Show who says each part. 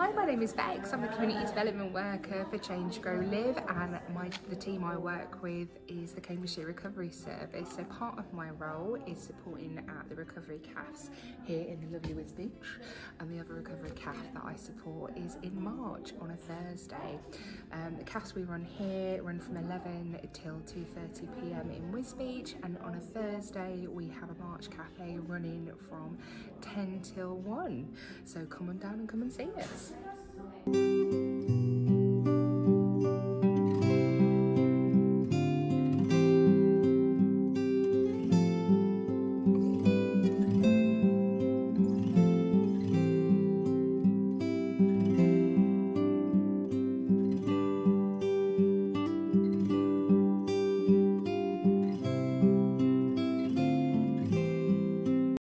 Speaker 1: Hi, my name is Bex. I'm the Community Development Worker for Change, Grow, Live, and the team I work with is the Cambridgeshire Recovery Service. So part of my role is supporting at the recovery CAFs here in the lovely Wisbeach, and the other recovery CAF that I support is in March on a Thursday. The CAFs we run here run from 11 till 2:30 p.m. in Wisbeach, and on a Thursday we have a March Cafe running from 10 till 1. So come on down and come and see us.